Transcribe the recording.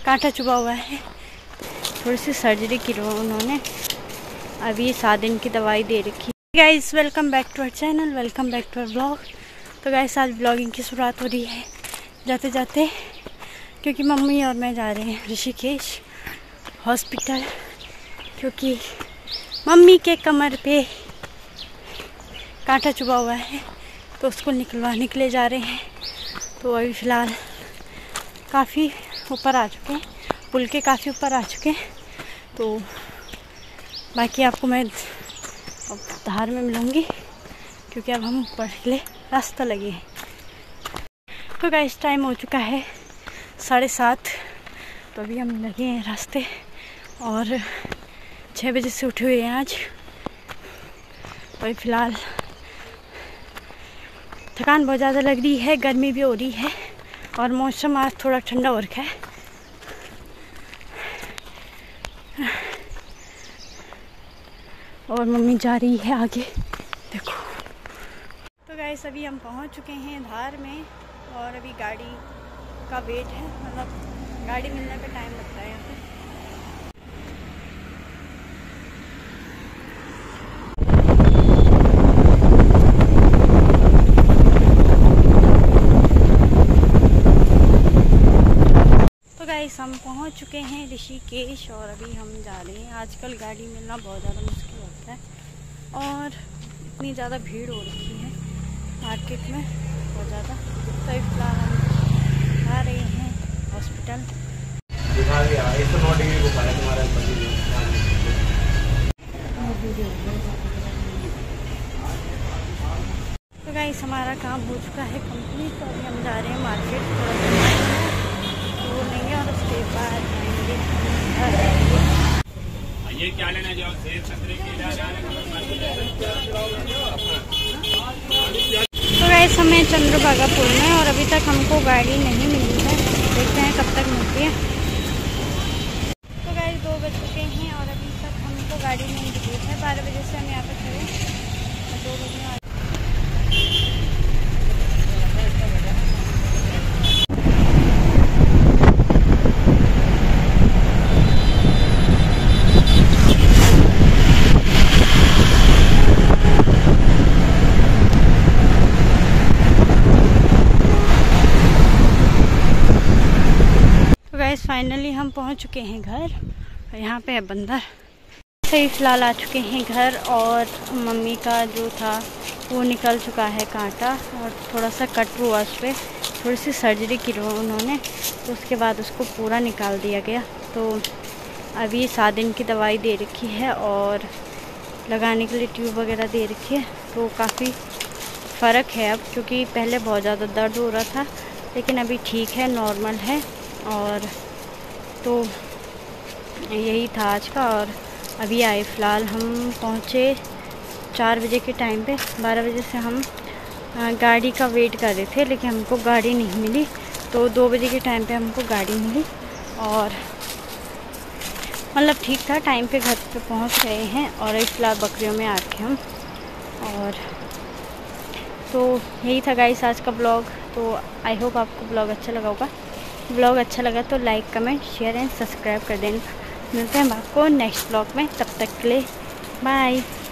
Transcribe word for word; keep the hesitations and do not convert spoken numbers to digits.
कांटा चुभा हुआ है, थोड़ी सी सर्जरी की उन्होंने, अभी सात दिन की दवाई दे रखी। Guys welcome back to our channel, welcome back to our blog. तो गाइस आज ब्लॉगिंग की शुरुआत हो रही है जाते जाते, क्योंकि मम्मी और मैं जा रहे हैं ऋषिकेश हॉस्पिटल, क्योंकि मम्मी के कमर पे कांटा चुभा हुआ है तो उसको निकलवाने के लिए जा रहे हैं। तो अभी फ़िलहाल काफ़ी ऊपर आ चुके हैं, पुल के काफ़ी ऊपर आ चुके हैं। तो बाकी आपको मैं अब धार में मिलूँगी, क्योंकि अब हम ऊपर के लिए रास्ता लगे हैं। तो गाइस टाइम हो चुका है साढ़े सात, तो अभी हम लगे हैं रास्ते और छः बजे से उठे हुए हैं आज। तो फ़िलहाल थकान बहुत ज़्यादा लग रही है, गर्मी भी हो रही है और मौसम आज थोड़ा ठंडा हो रखा है। और मम्मी जा रही है आगे, देखो। तो गाइस अभी हम पहुंच चुके हैं धार में और अभी गाड़ी का वेट है, मतलब गाड़ी मिलने पे टाइम लगता है यहाँ पे। गाइस हम पहुंच चुके हैं ऋषिकेश और अभी हम जा रहे हैं। आजकल गाड़ी मिलना बहुत ज़्यादा मुश्किल होता है और इतनी ज़्यादा भीड़ हो रखी है मार्केट में, बहुत ज़्यादा। तो फिलहाल हम आ रहे हैं हॉस्पिटल। तो गाइस हमारा काम हो चुका है कंप्लीट, तो अभी हम जा रहे हैं मार्केट, वो लेंगे और उसके बाद ये क्या लेना जाओ, सेब संतरे केला। तो गाइस हमें चंद्रभागापुर में, और अभी तक हमको गाड़ी नहीं मिली है, देखते हैं कब तक मिलती है। तो गाइस दो बज चुके हैं और अभी तक हमको गाड़ी नहीं मिली है। बारह बजे से हम यहाँ पे खड़े और दो बजे फाइनली हम पहुंच चुके हैं घर और यहाँ पे है बंदर। सही फिलहाल आ चुके हैं घर और मम्मी का जो था वो निकल चुका है कांटा, और थोड़ा सा कट हुआ उस पर, थोड़ी सी सर्जरी की उन्होंने, तो उसके बाद उसको पूरा निकाल दिया गया। तो अभी सात दिन की दवाई दे रखी है और लगाने के लिए ट्यूब वगैरह दे रखी है। तो काफ़ी फ़र्क है अब, क्योंकि पहले बहुत ज़्यादा दर्द हो रहा था, लेकिन अभी ठीक है, नॉर्मल है। और तो यही था आज का। और अभी आए फ़िलहाल हम पहुँचे चार बजे के टाइम पे। बारह बजे से हम गाड़ी का वेट कर रहे थे, लेकिन हमको गाड़ी नहीं मिली। तो दो बजे के टाइम पे हमको गाड़ी मिली और मतलब ठीक था, टाइम पे घर पे पहुँच गए हैं। और फ़िलहाल बकरियों में आके हम, और तो यही था गाइस आज का ब्लॉग। तो आई होप आपको ब्लॉग अच्छा लगा होगा। ब्लॉग अच्छा लगा तो like comment share and subscribe कर देना। मिलते हैं आपको नेक्स्ट ब्लॉग में, तब तक के लिए बाय।